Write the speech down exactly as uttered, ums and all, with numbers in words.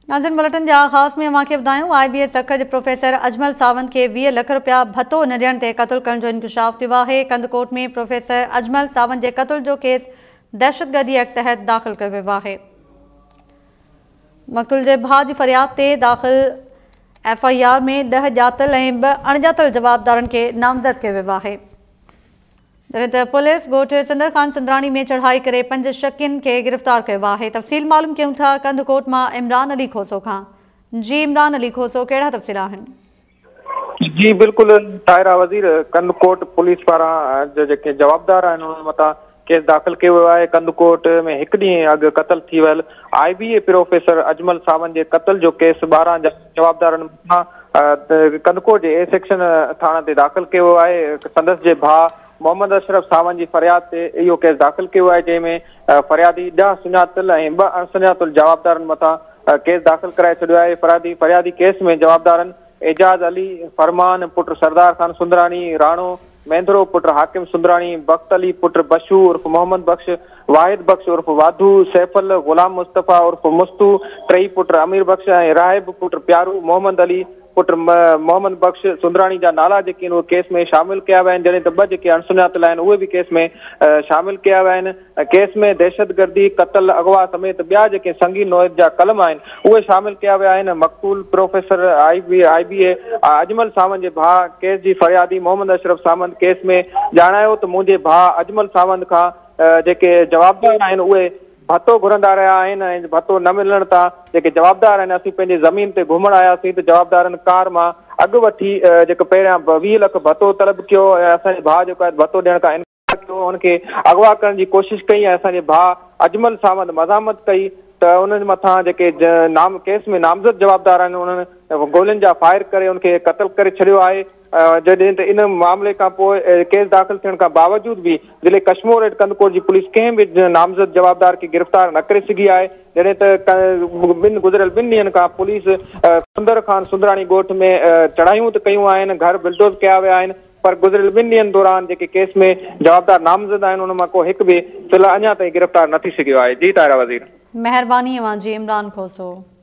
नाज़रीन बुलेटिन जे आगाज़ में अव्हांखे ॿुधायूं आई बी एस अख जे प्रोफेसर अजमल सावंत खे वीह लख रुपया भत्तो न ॾियण ते क़त्ल करण जो इंकशाफ थियो आहे। कंदकोट में प्रोफेसर अजमल सावंत जे क़त्ल जो केस दहशतगर्दी एक्ट तहत दाख़िल कयो वियो आहे। मक़तूल जे भाउ जी फरियाद ते दाख़िल एफ आई आर में ॾह ॼातल ऐं ॿ अणॼातल जवाबदारनि खे नामज़द कयो वियो आहे। जॾहिं त पुलिस ॻोठु सिंदर ख़ान सुंदराणी में चढ़ाई करे पंज शकियुनि खे गिरफ़्तार कयो आहे। तफ़सील मालूम कयूं था कंदकोट मां इमरान अली खोसो खां। जी इमरान अली खोसो, कहिड़ा तफ़सील आहिनि? जी बिल्कुलु ताहिरा वज़ीर, कंदकोट पुलिस पारां जेके जवाबदार आहिनि उन्हनि मथां केस दाख़िल कयो वियो आहे। कंदकोट में हिकु ॾींहुं अॻु क़त्ल थी वियल I B A professor Ajmal Sawant जे क़त्ल जो केस ॿारहं जवाबदारनि मथां कंदकोट जे ए सेक्शन थाणे ते दाख़िल कयो वियो आहे। संदसि जे भाउ मोहम्मद अशरफ सावंत जी फरियाद ते इहो केस दाख़िल कयो आहे, जंहिंमें फरियादी ॾह सुञातल ऐं ॿ अणसुञातल जवाबदारनि मथां केस दाख़िल कराए छॾियो आहे। फरियादी फरियादी केस में जवाबदारनि एजाज़ अली फरमान पुट सरदार खान सुंदराणी, राणो महेंद्रो पुट हाकिम सुंदराणी, बख्त अली पुट बशू उर्फ मोहम्मद बख्श, वाहिद बख्श उर्फ वाधू, सैफल गुलाम मुस्तफ़ा उर्फ मुस्तू, टई पुट अमीर बख्श ऐं राहिब पुट प्यारू, मोहम्मद अली पुट मोहम्मद बख्श सुंदराणी जा नाला जेके आहिनि उहे केस में शामिल कया विया आहिनि। जॾहिं त ॿ जेके अणसुञातल आहिनि उहे बि केस में शामिल कया विया आहिनि। केस में दहशतगर्दी, क़त्ल, अगवा समेत ॿिया जेके संगीन नौयत जा कलम आहिनि उहे शामिल कया विया आहिनि। मक़तूल professor I B I B A Ajmal Sawant जे भाउ केस जी फरियादी मोहम्मद अशरफ सावंत केस में ॼाणायो त मुंहिंजे भाउ अजमल सावंत खां जेके जवाबदार आहिनि उहे भत्तो घुरंदा रहिया आहिनि ऐं भत्तो न मिलण तां जेके जवाबदार आहिनि असीं पंहिंजी ज़मीन ते घुमण आयासीं त जवाबदारनि कार मां अॻु वठी जेको पहिरियां वीह लख भत्तो तलब कयो ऐं असांजे भाउ जेको आहे भत्तो ॾियण खां इनकार कयो, हुनखे अगवा करण जी कोशिशि कई ऐं असांजे भाउ अजमल सावंत मज़ामत कई त उन्हनि मथां जेके नाम केस में नामज़द जवाबदार आहिनि उन्हनि गोलियुनि जा फायर करे उनखे क़त्ल करे छॾियो आहे। जॾहिं त इन मामले खां पोइ केस दाख़िल थियण खां बावजूद बि ज़िले कशमोर एंड कंदकोट जी पुलिस कंहिं बि नामज़द जवाबदार खे गिरफ़्तार न करे सघी आहे। जॾहिं त ॿिनि गुज़िरियल ॿिनि ॾींहंनि खां पुलिस सुंदर खान सुंदराणी ॻोठ में चढ़ायूं त कयूं आहिनि, घर बिल्डोज़ कया विया आहिनि, पर गुज़िरियल ॿिनि ॾींहंनि दौरान जेके केस में जवाबदार नामज़द आहिनि उन मां को हिकु बि फिलहाल अञा ताईं गिरफ़्तार न थी सघियो आहे। जी ताहिरा वज़ीर, महिरबानी अव्हां जी इमरान खोसो।